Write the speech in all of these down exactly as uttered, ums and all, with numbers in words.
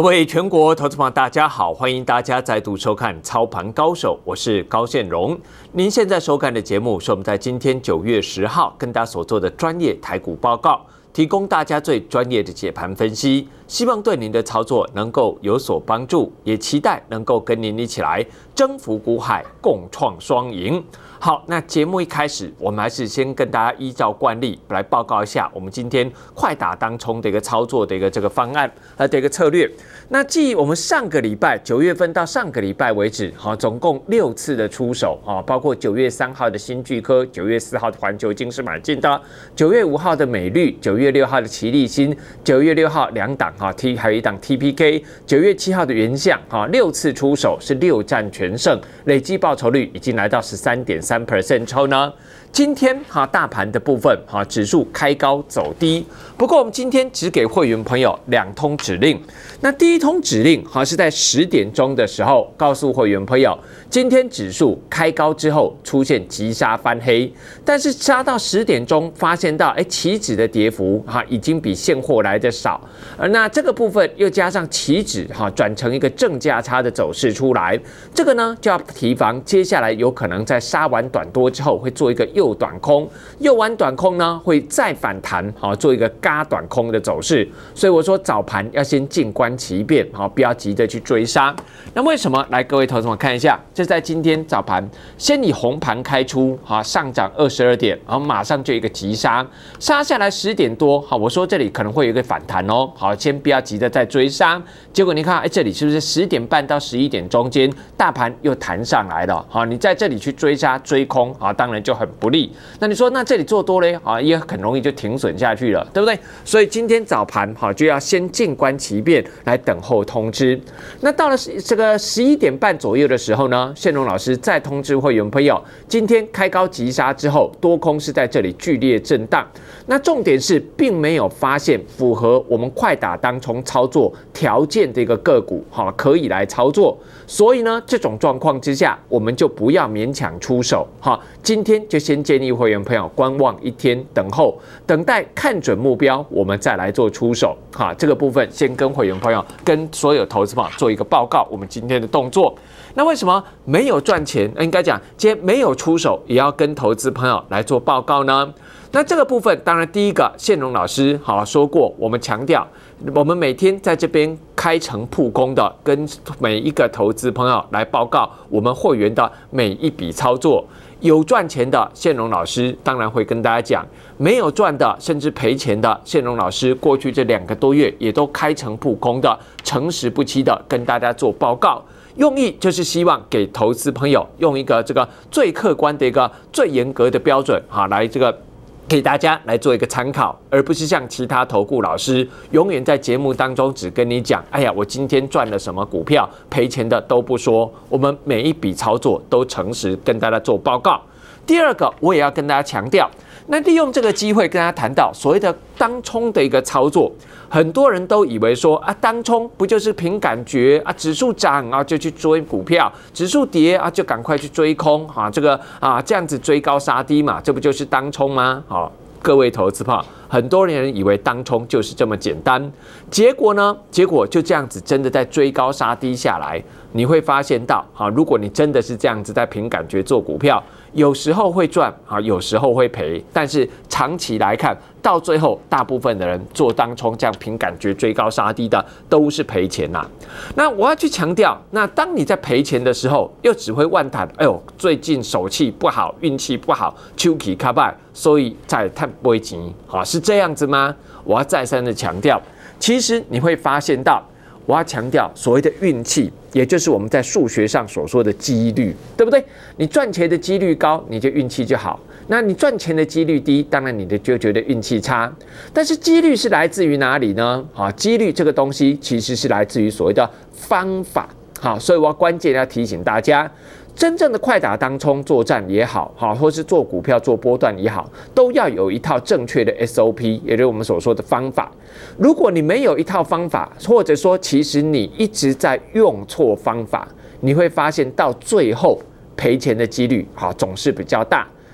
各位全国投资朋友，大家好，欢迎大家再度收看《操盘高手》，我是高宪荣。您现在收看的节目是我们在今天九月十号跟大家所做的专业台股报告，提供大家最专业的解盘分析，希望对您的操作能够有所帮助，也期待能够跟您一起来征服股海，共创双赢。好，那节目一开始，我们还是先跟大家依照惯例来报告一下我们今天快打当冲的一个操作的一个这个方案呃的一个策略。那继我们上个礼拜九月份到上个礼拜为止，好，总共六次的出手啊，包括九月三号的新巨科，九月四号的环球金是买进的，九月五号的美绿，九月六号的奇力新，九月六号两档哈 T 还有一档 T P K， 九月七号的原相哈，六次出手是六战全胜，累计报酬率已经来到十三点三 percent 之后呢，今天哈大盘的部分哈指数开高走低，不过我们今天只给会员朋友两通指令。那第一通指令哈是在十点钟的时候告诉会员朋友，今天指数开高之后出现急杀翻黑，但是杀到十点钟发现到哎期指的跌幅哈已经比现货来的少，而那这个部分又加上期指哈转成一个正价差的走势出来，这个呢就要提防接下来有可能在杀完短多之后会做一个右短空，右完短空呢会再反弹好做一个嘎短空的走势，所以我说早盘要先静观其变，好，不要急着去追杀。那为什么？来，各位投资者看一下，这是在今天早盘先以红盘开出，好，上涨二十二点，然后马上就一个急杀，杀下来十点多，好，我说这里可能会有一个反弹哦，好，先不要急着再追杀。结果你看，哎，这里是不是十点半到十一点中间，大盘又弹上来了？好，你在这里去追杀追空，啊，当然就很不利。那你说，那这里做多嘞，啊，也很容易就停损下去了，对不对？所以今天早盘，好，就要先静观其变，来等候通知。那到了这个十一点半左右的时候呢，宪荣老师再通知会员朋友，今天开高急杀之后，多空是在这里剧烈震荡。那重点是，并没有发现符合我们快打当冲操作条件的一个个股，哈，可以来操作。所以呢，这种状况之下，我们就不要勉强出手，哈。今天就先建议会员朋友观望一天，等候，等待看准目标，我们再来做出手，哈。这个部分先跟会员朋友、跟所有投资朋友做一个报告，我们今天的动作。那为什么没有赚钱？应该讲今天没有出手，也要跟投资朋友来做报告呢？那这个部分，当然第一个，宪荣老师好说过，我们强调，我们每天在这边开诚布公的跟每一个投资朋友来报告我们会员的每一笔操作。有赚钱的宪荣老师当然会跟大家讲，没有赚的甚至赔钱的宪荣老师，过去这两个多月也都开诚布公的、诚实不欺的跟大家做报告。用意就是希望给投资朋友用一个这个最客观的一个最严格的标准啊，来这个给大家来做一个参考，而不是像其他投顾老师永远在节目当中只跟你讲，哎呀，我今天赚了什么股票，赔钱的都不说。我们每一笔操作都诚实跟大家做报告。第二个，我也要跟大家强调，那利用这个机会跟大家谈到所谓的当冲的一个操作，很多人都以为说啊，当冲不就是凭感觉啊，指数涨啊就去追股票，指数跌啊就赶快去追空啊，这个啊这样子追高杀低嘛，这不就是当冲吗？好，各位投资朋友，很多人以为当冲就是这么简单，结果呢，结果就这样子真的在追高杀低下来，你会发现到啊，如果你真的是这样子在凭感觉做股票，有时候会赚啊，有时候会赔，但是长期来看，到最后大部分的人做当冲这样凭感觉追高杀低的都是赔钱呐、啊。那我要去强调，那当你在赔钱的时候，又只会妄谈，哎呦，最近手气不好，运气不好，手气卡败，所以才赚不会钱，好，是这样子吗？我要再三的强调，其实你会发现到。我要强调所谓的运气，也就是我们在数学上所说的几率，对不对？你赚钱的几率高，你就运气就好；那你赚钱的几率低，当然你的就觉得运气差。但是几率是来自于哪里呢？啊，几率这个东西其实是来自于所谓的方法。好，所以我要关键要提醒大家。真正的快打当冲作战也好，好，或是做股票做波段也好，都要有一套正确的 S O P， 也就是我们所说的方法。如果你没有一套方法，或者说其实你一直在用错方法，你会发现到最后赔钱的几率好总是比较大。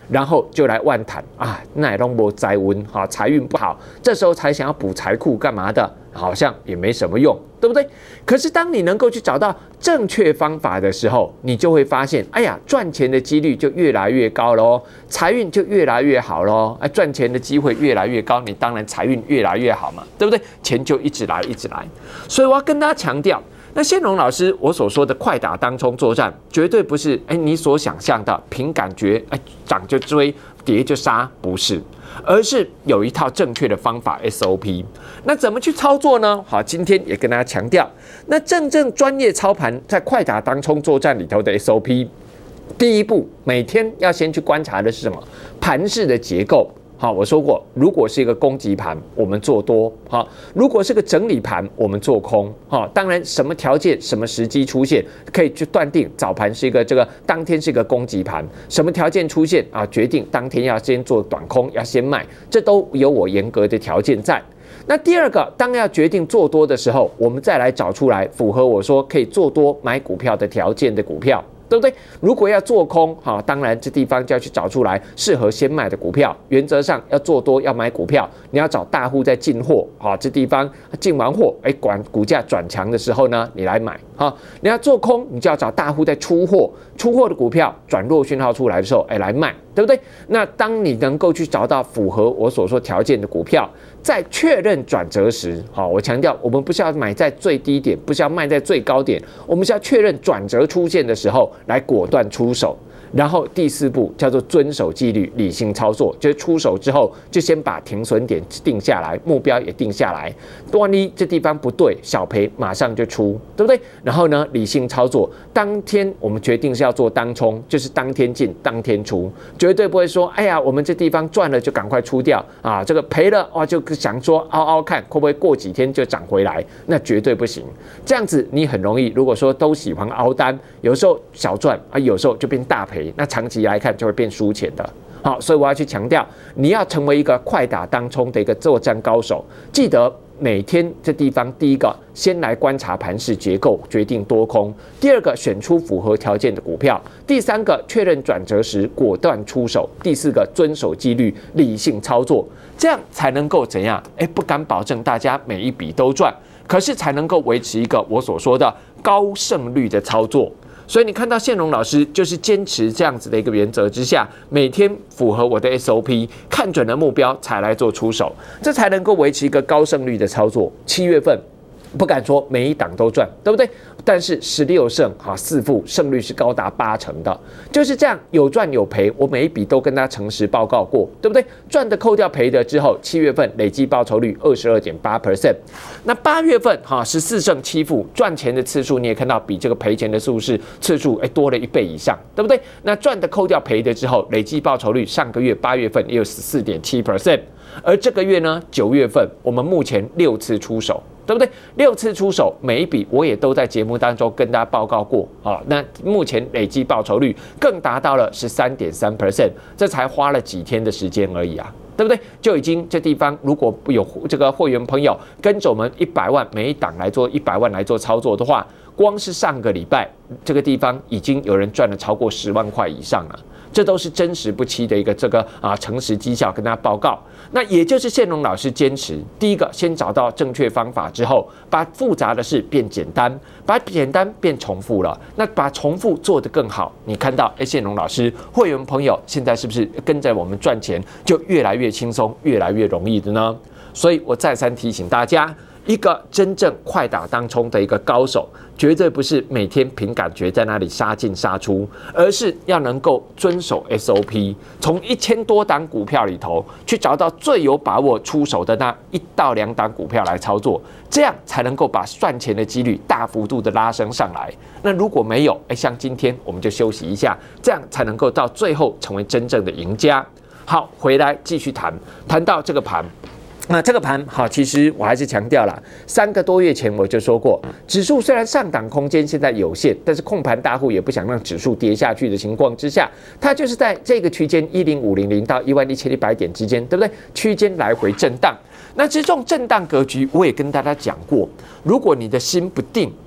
然后就来万谈啊，那也弄不灾温哈，财运不好，这时候才想要补财库干嘛的？好像也没什么用，对不对？可是当你能够去找到正确方法的时候，你就会发现，哎呀，赚钱的几率就越来越高喽，财运就越来越好喽，哎，赚钱的机会越来越高，你当然财运越来越好嘛，对不对？钱就一直来，一直来。所以我要跟大家强调。那宪荣老师我所说的快打当冲作战，绝对不是哎你所想象的凭感觉哎涨就追跌就杀，不是，而是有一套正确的方法 S O P。那怎么去操作呢？好，今天也跟大家强调，那真正专业操盘在快打当冲作战里头的 S O P， 第一步每天要先去观察的是什么？盘势的结构。好，我说过，如果是一个攻击盘，我们做多；好，如果是个整理盘，我们做空。好，当然什么条件、什么时机出现，可以去断定早盘是一个这个当天是一个攻击盘。什么条件出现啊，决定当天要先做短空，要先卖，这都有我严格的条件在。那第二个，当要决定做多的时候，我们再来找出来符合我说可以做多买股票的条件的股票。对不对？如果要做空，哈，当然这地方就要去找出来适合先卖的股票。原则上要做多要买股票，你要找大户在进货，哈，这地方进完货，哎，管股价转强的时候呢，你来买，哈。你要做空，你就要找大户在出货，出货的股票转弱讯号出来的时候，哎，来卖，对不对？那当你能够去找到符合我所说条件的股票，在确认转折时，好，我强调，我们不是要买在最低点，不是要卖在最高点，我们是要确认转折出现的时候，来果断出手。然后第四步叫做遵守纪律，理性操作，就是出手之后就先把停损点定下来，目标也定下来。万一这地方不对，小赔马上就出，对不对？然后呢，理性操作，当天我们决定是要做当冲，就是当天进当天出，绝对不会说，哎呀，我们这地方赚了就赶快出掉啊，这个赔了哇就想说凹凹看会不会过几天就涨回来，那绝对不行。这样子你很容易，如果说都喜欢凹单，有时候小赚啊，有时候就变大赔。那长期来看就会变输钱的。好，所以我要去强调，你要成为一个快打当冲的一个作战高手。记得每天这地方，第一个先来观察盘势结构，决定多空；第二个选出符合条件的股票；第三个确认转折时果断出手；第四个遵守纪律，理性操作，这样才能够怎样？哎，不敢保证大家每一笔都赚，可是才能够维持一个我所说的高胜率的操作。所以你看到宪荣老师就是坚持这样子的一个原则之下，每天符合我的 S O P， 看准了目标才来做出手，这才能够维持一个高胜率的操作。七月份不敢说每一档都赚，对不对？但是十六胜哈四负，胜率是高达八成的，就是这样有赚有赔，我每一笔都跟他诚实报告过，对不对？赚的扣掉赔的之后，七月份累计报酬率二十二点八 percent， 那八月份哈十四胜七负，赚钱的次数你也看到比这个赔钱的数是次数哎多了一倍以上，对不对？那赚的扣掉赔的之后，累计报酬率上个月八月份也有十四点七 percent， 而这个月呢九月份我们目前六次出手。对不对？六次出手，每一笔我也都在节目当中跟大家报告过啊。那目前累计报酬率更达到了十三点三 percent， 这才花了几天的时间而已啊，对不对？就已经这地方如果有这个会员朋友跟着我们一百万每一档来做一百万来做操作的话，光是上个礼拜这个地方已经有人赚了超过十万块以上了。这都是真实不欺的一个这个啊诚实绩效跟大家报告。那也就是宪荣老师坚持，第一个先找到正确方法之后，把复杂的事变简单，把简单变重复了，那把重复做得更好。你看到哎，宪荣老师会员朋友现在是不是跟着我们赚钱就越来越轻松，越来越容易的呢？所以我再三提醒大家。一个真正快打当冲的一个高手，绝对不是每天凭感觉在那里杀进杀出，而是要能够遵守 S O P， 从一千多档股票里头去找到最有把握出手的那一到两档股票来操作，这样才能够把赚钱的几率大幅度的拉升上来。那如果没有，哎，像今天我们就休息一下，这样才能够到最后成为真正的赢家。好，回来继续谈，谈到这个盘。那这个盘好，其实我还是强调了，三个多月前我就说过，指数虽然上档空间现在有限，但是控盘大户也不想让指数跌下去的情况之下，它就是在这个区间一零五零零到一万一千一百点之间，对不对？区间来回震荡。那这种震荡格局，我也跟大家讲过，如果你的心不定，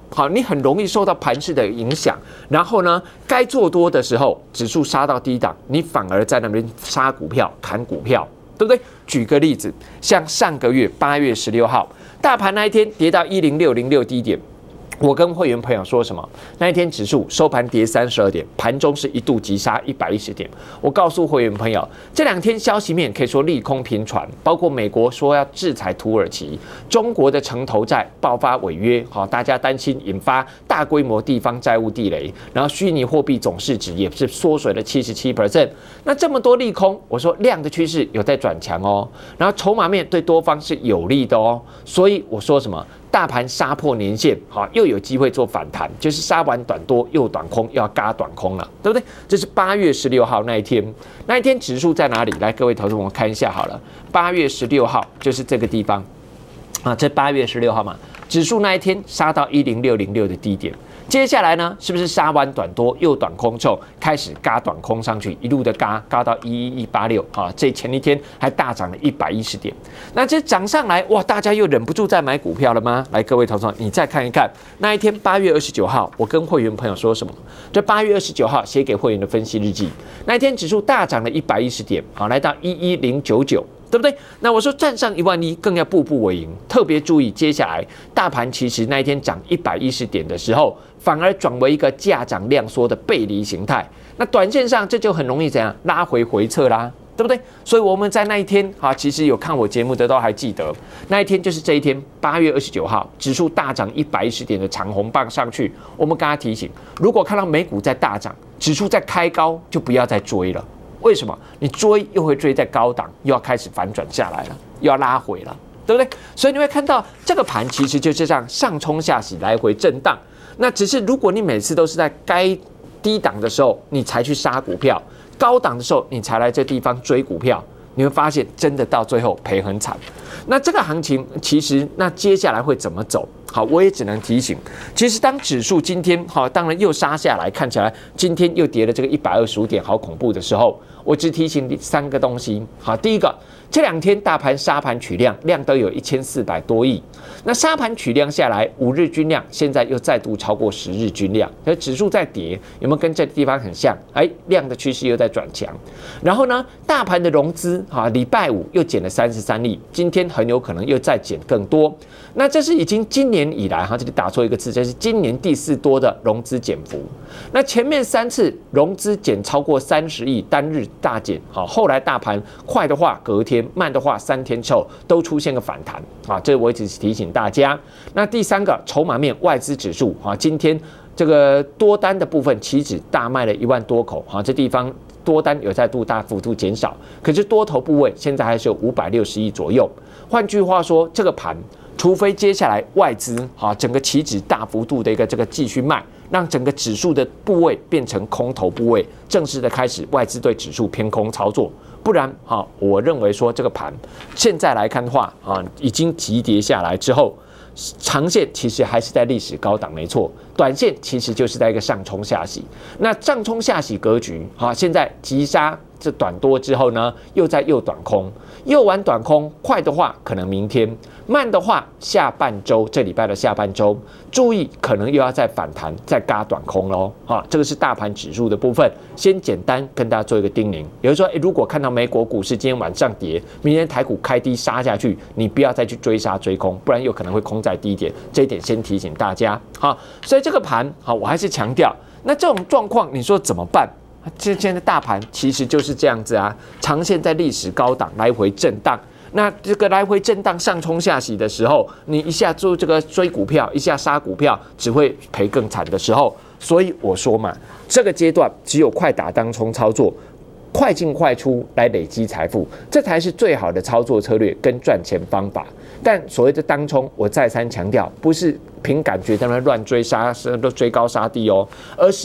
好，你很容易受到盘势的影响，然后呢，该做多的时候，指数杀到低档，你反而在那边杀股票、砍股票，对不对？举个例子，像上个月八月十六号，大盘那一天跌到一零六零六低点。我跟会员朋友说什么？那一天指数收盘跌三十二点，盘中是一度急杀一百一十点。我告诉会员朋友，这两天消息面可以说利空频传，包括美国说要制裁土耳其，中国的城投债爆发违约，好，大家担心引发大规模地方债务地雷，然后虚拟货币总市值也是缩水了七十七 percent。那这么多利空，我说量的趋势有在转强哦，然后筹码面对多方是有利的哦，所以我说什么？大盘杀破年线，好，又有机会做反弹，就是杀完短多又短空，又要嘎短空了，对不对？这是八月十六号那一天，那一天指数在哪里？来，各位投资者，我们看一下好了。八月十六号就是这个地方啊，这八月十六号嘛，指数那一天杀到一零六零六的低点。接下来呢，是不是杀完短多又短空之后，开始嘎短空上去，一路的嘎嘎到一一一八六啊，这前一天还大涨了一百一十点。那这涨上来，哇，大家又忍不住再买股票了吗？来，各位投资者，你再看一看那一天八月二十九号，我跟会员朋友说什么？这八月二十九号写给会员的分析日记，那一天指数大涨了一百一十点，好，来到一一零九九。对不对？那我说站上一万一，更要步步为营。特别注意，接下来大盘其实那一天涨一百一十点的时候，反而转为一个价涨量缩的背离形态。那短线上这就很容易怎样拉回回撤啦，对不对？所以我们在那一天啊，其实有看我节目的都还记得，那一天就是这一天，八月二十九号，指数大涨一百一十点的长红棒上去，我们跟他提醒，如果看到美股在大涨，指数在开高，就不要再追了。为什么？你追又会追在高档，又要开始反转下来了，又要拉回了，对不对？所以你会看到这个盘其实就是这样上冲下洗，来回震荡。那只是如果你每次都是在该低档的时候你才去杀股票，高档的时候你才来这地方追股票，你会发现真的到最后赔很惨。那这个行情其实那接下来会怎么走？好，我也只能提醒，其实当指数今天好，当然又杀下来，看起来今天又跌了这个一百二十五点，好恐怖的时候，我只提醒三个东西。好，第一个，这两天大盘杀盘取量，量都有一千四百多亿。那杀盘取量下来，五日均量现在又再度超过十日均量，所以指数在跌，有没有跟这个地方很像？哎，量的趋势又在转强。然后呢，大盘的融资啊，礼拜五又减了三十三亿，今天很有可能又再减更多。那这是已经今年以来哈，这里打错一个字，这是今年第四多的融资减幅。那前面三次融资减超过三十亿，单日大减，好，后来大盘快的话隔天，慢的话三天之后都出现个反弹啊，这我一直提醒大家。那第三个，筹码面外资指数啊，今天这个多单的部分期指大卖了一万多口，啊，这地方多单有再度大幅度减少，可是多头部位现在还是有五百六十亿左右。换句话说，这个盘除非接下来外资啊整个期指大幅度的一个这个继续卖，让整个指数的部位变成空头部位，正式的开始外资对指数偏空操作，不然啊，我认为说这个盘现在来看的话啊，已经急跌下来之后，长线其实还是在历史高档没错，短线其实就是在一个上冲下洗。那上冲下洗格局啊，现在急杀这短多之后呢，又在又短空，又玩短空，快的话可能明天，慢的话下半周，这礼拜的下半周，注意可能又要再反弹，再嘎短空喽。啊，这个是大盘指数的部分，先简单跟大家做一个叮咛，也就是说，如果看到美国股市今天晚上跌，明天台股开低杀下去，你不要再去追杀追空，不然有可能会空在低点，这一点先提醒大家。好，所以这个盘，好，我还是强调，那这种状况你说怎么办？现在的大盘其实就是这样子啊，长线在历史高档来回震荡。那这个来回震荡上冲下洗的时候，你一下做这个追股票，一下杀股票，只会赔更惨的时候。所以我说嘛，这个阶段只有快打当冲操作，快进快出来累积财富，这才是最好的操作策略跟赚钱方法。但所谓的当冲，我再三强调，不是凭感觉在那乱追杀，都追高杀低哦，而是要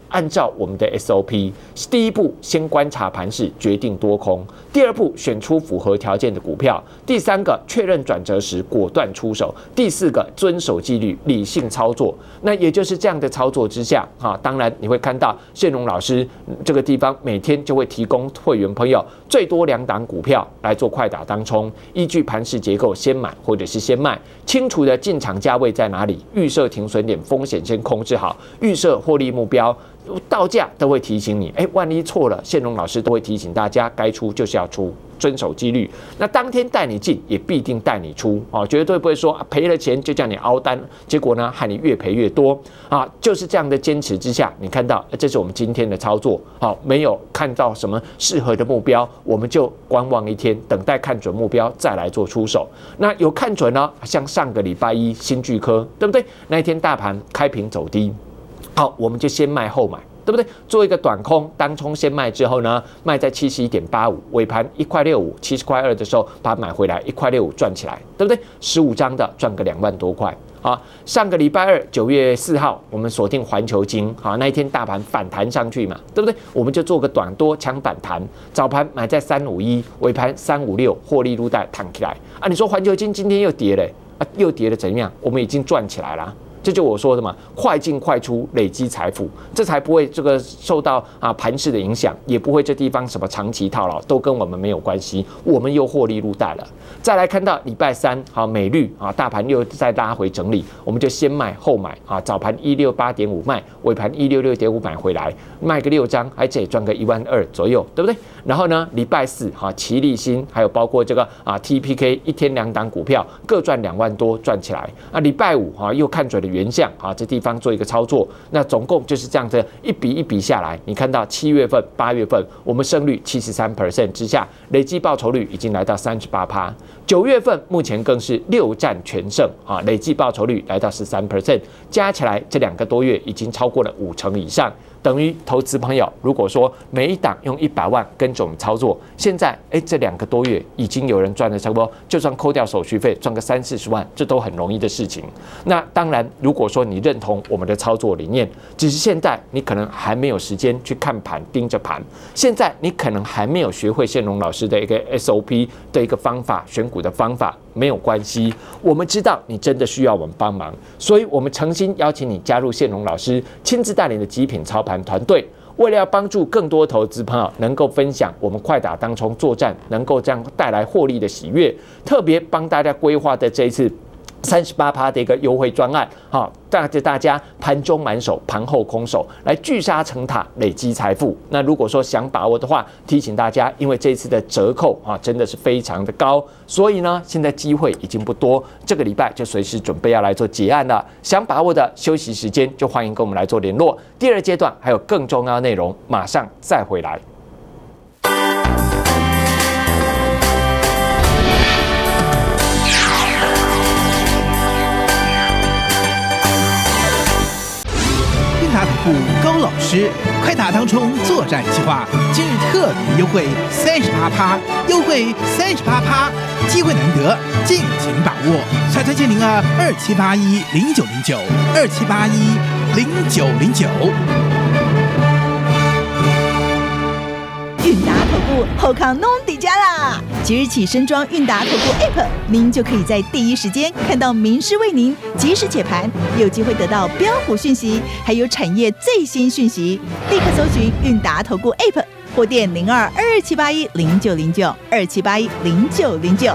按照我们的 S O P， 第一步先观察盘势，决定多空；第二步选出符合条件的股票；第三个确认转折时果断出手；第四个遵守纪律，理性操作。那也就是这样的操作之下，哈，当然你会看到宪荣老师这个地方每天就会提供会员朋友最多两档股票来做快打当冲，依据盘势结构先买或者是先卖，清楚的进场价位在哪里，预设停损点，风险先控制好，预设获利目标。到价都会提醒你，哎，万一错了，宪荣老师都会提醒大家，该出就是要出，遵守纪律。那当天带你进，也必定带你出，哦，绝对不会说、啊、赔了钱就叫你凹单，结果呢，害你越赔越多啊！就是这样的坚持之下，你看到，这是我们今天的操作，好、哦，没有看到什么适合的目标，我们就观望一天，等待看准目标再来做出手。那有看准呢，像上个礼拜一新巨科，对不对？那一天大盘开平走低。好，我们就先卖后买，对不对？做一个短空，当冲先卖之后呢，卖在七十一点八五，尾盘一块六五，七十块二的时候把它买回来，一块六五赚起来，对不对？十五张的赚个两万多块。好，上个礼拜二九月四号，我们锁定环球金，好，那一天大盘反弹上去嘛，对不对？我们就做个短多抢反弹，早盘买在三五一，尾盘三五六，获利入袋弹起来啊！你说环球金今天又跌了啊，又跌了怎样？我们已经赚起来了。这就我说的嘛，快进快出，累积财富，这才不会这个受到啊盘势的影响，也不会这地方什么长期套牢，都跟我们没有关系，我们又获利入袋了。再来看到礼拜三，好美绿啊，大盘又再拉回整理，我们就先卖后买啊，早盘一六八点五卖，尾盘一六六点五买回来，卖个六张，还这也赚个一万二左右，对不对？然后呢，礼拜四哈，奇力新还有包括这个啊 T P K 一天两档股票各赚两万多，赚起来。啊，礼拜五哈又看准了原相啊，这地方做一个操作，那总共就是这样子一笔一笔下来，你看到七月份、八月份我们胜率七十三 percent 之下，累计报酬率已经来到三十八趴。九月份目前更是六战全胜啊，累计报酬率来到十三 percent， 加起来这两个多月已经超过了五成以上。等于投资朋友，如果说每一档用一百万跟着我们操作，现在哎这两个多月已经有人赚了差不多，就算扣掉手续费，赚个三四十万，这都很容易的事情。那当然，如果说你认同我们的操作理念，只是现在你可能还没有时间去看盘、盯着盘，现在你可能还没有学会宪荣老师的一个 S O P 的一个方法、选股的方法。没有关系，我们知道你真的需要我们帮忙，所以我们诚心邀请你加入宪荣老师亲自带领的极品操盘团队。为了要帮助更多投资朋友能够分享我们快打当冲作战能够这样带来获利的喜悦，特别帮大家规划的这一次三十八趴的一个优惠专案，好，带着大家盘中满手，盘后空手，来聚沙成塔，累积财富。那如果说想把握的话，提醒大家，因为这次的折扣啊，真的是非常的高，所以呢，现在机会已经不多，这个礼拜就随时准备要来做结案了。想把握的休息时间，就欢迎跟我们来做联络。第二阶段还有更重要的内容，马上再回来。 达投顾高老师快打当冲作战计划今日特别优惠三十八趴，优惠三十八趴，机会难得，尽情把握。小专线零二二七八一零九零九二七八一零九零九。 韵达投顾后康弄底加啦！即日起升装韵达投顾 App， 您就可以在第一时间看到名师为您及时解盘，有机会得到标股讯息，还有产业最新讯息。立刻搜寻韵达投顾 App， 或电零二二七八一零九零九二七八一零九零九。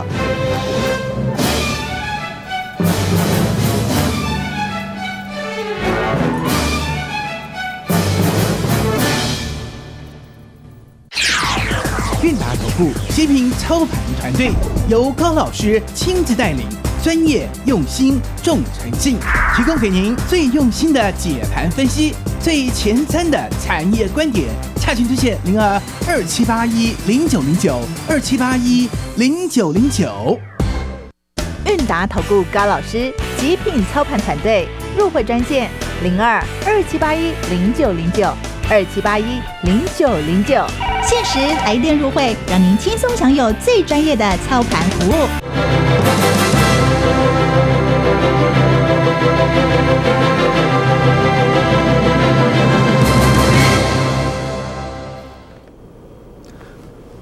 韵达投顾极品操盘团队由高老师亲自带领，专业用心重诚信，提供给您最用心的解盘分析，最前瞻的产业观点。洽询专线零二二七八一零九零九二七八一零九零九。 韵达投顾高老师极品操盘团队入会专线零二二七八一零九零九二七八一零九零九，限时来电入会，让您轻松享有最专业的操盘服务。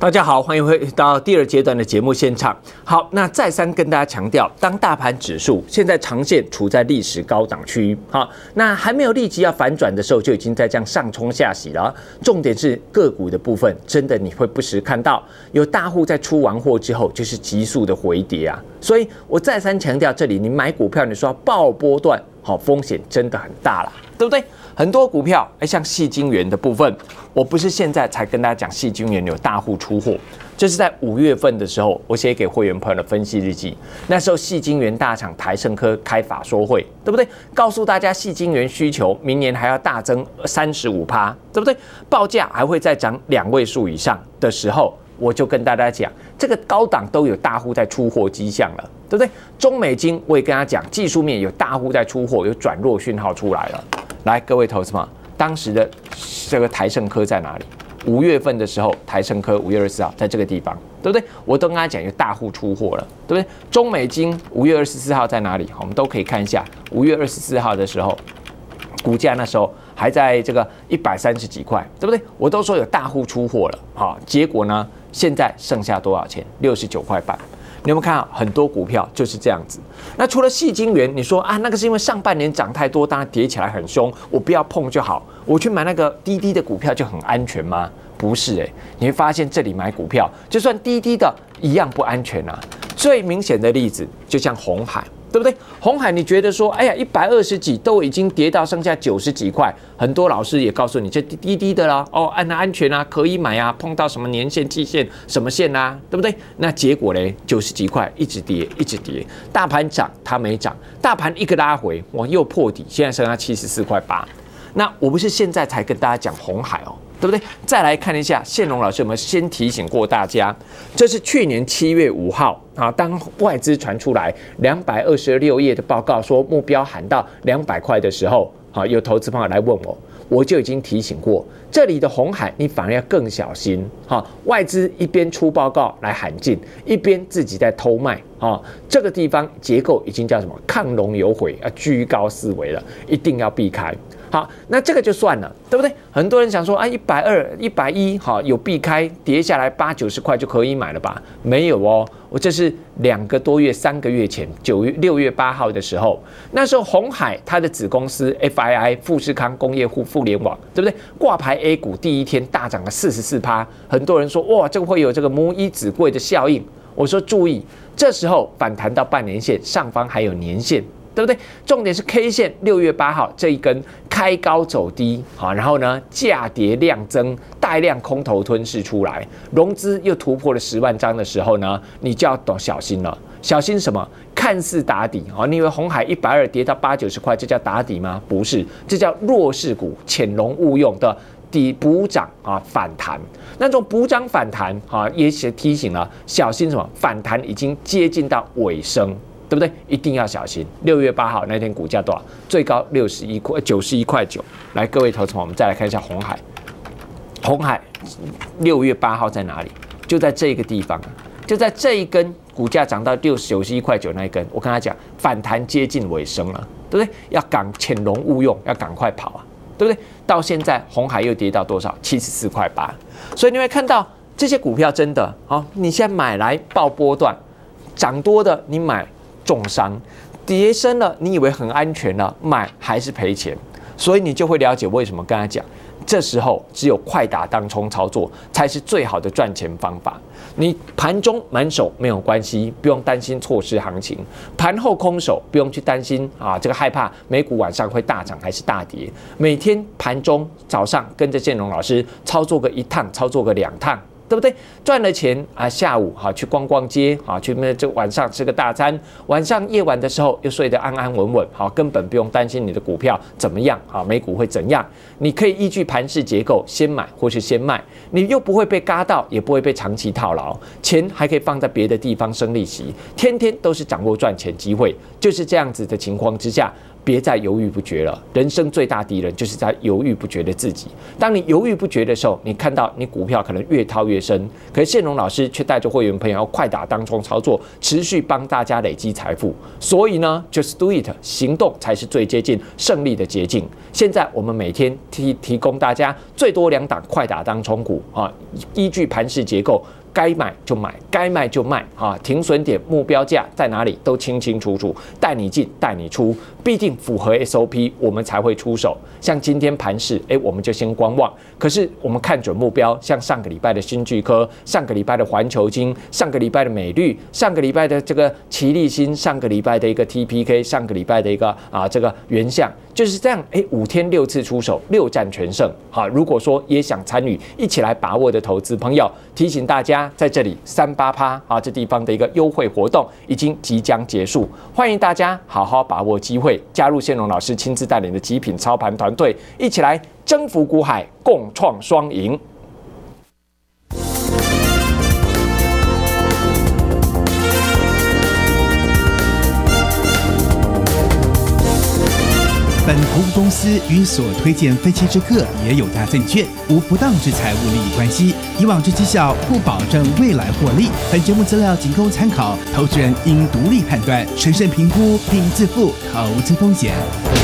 大家好，欢迎回到第二阶段的节目现场。好，那再三跟大家强调，当大盘指数现在长线处在历史高档区，好，那还没有立即要反转的时候，就已经在这样上冲下洗了。重点是个股的部分，真的你会不时看到有大户在出完货之后，就是急速的回跌啊。所以我再三强调，这里你买股票，你说要爆波段，好，风险真的很大了，对不对？很多股票，哎，像矽晶圆的部分，我不是现在才跟大家讲矽晶圆有大户出货，这是在五月份的时候，我写给会员朋友的分析日记。那时候矽晶圆大厂台胜科开法说会，对不对？告诉大家矽晶圆需求明年还要大增三十五趴，对不对？报价还会再涨两位数以上的时候，我就跟大家讲，这个高档都有大户在出货迹象了，对不对？中美金我也跟他讲，技术面有大户在出货，有转弱讯号出来了。来，各位投资者，当时的这个台胜科在哪里？五月份的时候，台胜科五月二十四号在这个地方，对不对？我都跟他讲有大户出货了，对不对？中美金五月二十四号在哪里？我们都可以看一下，五月二十四号的时候，股价那时候还在这个一百三十几块，对不对？我都说有大户出货了，好，结果呢，现在剩下多少钱？六十九块半。你有没有看到很多股票就是这样子？那除了矽晶圆，你说啊，那个是因为上半年涨太多，当然跌起来很凶，我不要碰就好，我去买那个低低的股票就很安全吗？不是哎、欸，你会发现这里买股票，就算低低的一样不安全啊。最明显的例子就像鸿海，对不对？鸿海你觉得说，哎呀，一百二十几都已经跌到剩下九十几块，很多老师也告诉你这低低的啦，哦，安安全啊，可以买啊，碰到什么年线、季线、什么线啊，对不对？那结果嘞，九十几块一直跌，一直跌，大盘涨它没涨，大盘一个拉回，哇，又破底，现在剩下七十四块八。那我不是现在才跟大家讲鸿海哦，对不对？再来看一下，宪龙老师有没有先提醒过大家？这是去年七月五号啊，当外资传出来两百二十六页的报告，说目标喊到两百块的时候，啊，有投资朋友来问我，我就已经提醒过，这里的鸿海你反而要更小心。哈，外资一边出报告来喊进，一边自己在偷卖。啊，这个地方结构已经叫什么？亢龙有悔啊，居高思维了，一定要避开。好，那这个就算了，对不对？很多人想说啊，一百二、一百一，好有避开，跌下来八九十块就可以买了吧？没有哦，我这是两个多月、三个月前，九月六月八号的时候，那时候鸿海它的子公司 F I I 富士康工业互互联网，对不对？挂牌 A 股第一天大涨了四十四趴，很多人说哇，这个会有这个母以子贵的效应。我说注意，这时候反弹到半年线上方还有年线。对不对？重点是 K 线六月八号这一根开高走低，好，然后呢价跌量增，大量空头吞噬出来，融资又突破了十万张的时候呢，你就要懂小心了。小心什么？看似打底，哦，你以为鸿海一百二跌到八九十块，这叫打底吗？不是，这叫弱势股潜龙勿用的底补涨啊反弹。那种补涨反弹啊，也提醒了小心什么？反弹已经接近到尾声。对不对？一定要小心。六月八号那天股价多少？最高六十一块，九十一块九。来，各位投资者，我们再来看一下鸿海。鸿海六月八号在哪里？就在这个地方，就在这一根股价涨到六九十一块九那一根。我跟他讲，反弹接近尾声了，对不对？要赶潜龙勿用，要赶快跑啊，对不对？到现在鸿海又跌到多少？七十四块八。所以你会看到这些股票真的好，你现在买来爆波段，涨多的你买。重伤，跌深了，你以为很安全了，买还是赔钱，所以你就会了解为什么跟他讲，这时候只有快打当冲操作才是最好的赚钱方法。你盘中满手没有关系，不用担心错失行情；盘后空手不用去担心啊，这个害怕美股晚上会大涨还是大跌。每天盘中早上跟着建龙老师操作个一趟，操作个两趟。对不对？赚了钱啊，下午好去逛逛街，好去这晚上吃个大餐，晚上夜晚的时候又睡得安安稳稳，好根本不用担心你的股票怎么样啊，美股会怎样？你可以依据盘势结构先买或是先卖，你又不会被嘎到，也不会被长期套牢，钱还可以放在别的地方生利息，天天都是掌握赚钱机会。就是这样子的情况之下， 别再犹豫不决了。人生最大敌人就是在犹豫不决的自己。当你犹豫不决的时候，你看到你股票可能越套越深，可是宪荣老师却带着会员朋友要快打当冲操作，持续帮大家累积财富。所以呢 ，just do it， 行动才是最接近胜利的捷径。现在我们每天提提供大家最多两档快打当冲股啊，依据盘势结构。该买就买，该卖就卖啊！停损点、目标价在哪里都清清楚楚，带你进，带你出，必定符合 S O P， 我们才会出手。像今天盘势，哎，我们就先观望。可是我们看准目标，像上个礼拜的新巨科，上个礼拜的环球金，上个礼拜的美绿，上个礼拜的这个奇力新，上个礼拜的一个 T P K， 上个礼拜的一个啊这个原相，就是这样。哎，五天六次出手，六战全胜。好，如果说也想参与，一起来把握的投资朋友，提醒大家。在这里三八趴啊，这地方的一个优惠活动已经即将结束，欢迎大家好好把握机会，加入宪荣老师亲自带领的极品操盘团队，一起来征服股海，共创双赢。 本投资公司与所推荐分期之客也有大证券无不当之财务利益关系，以往之绩效不保证未来获利。本节目资料仅供参考，投资人应独立判断、审慎评估并自负投资风险。